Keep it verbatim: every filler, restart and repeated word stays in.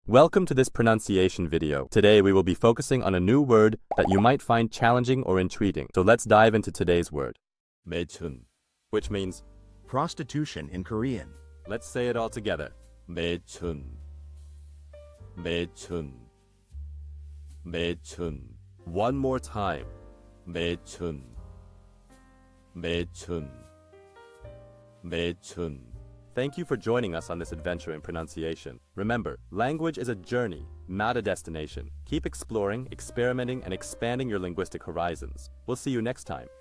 Welcome to this pronunciation video. Today we will be focusing on a new word that you might find challenging or intriguing. So let's dive into today's word. maechun, which means prostitution in Korean. Let's say it all together. maechun, maechun, maechun. One more time. maechun, maechun, maechun. Thank you for joining us on this adventure in pronunciation. Remember, language is a journey, not a destination. Keep exploring, experimenting, and expanding your linguistic horizons. We'll see you next time.